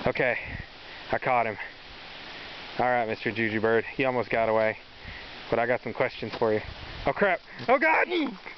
Okay, I caught him. Alright, Mr. Juju Bird, he almost got away. But I got some questions for you. Oh crap! Oh God!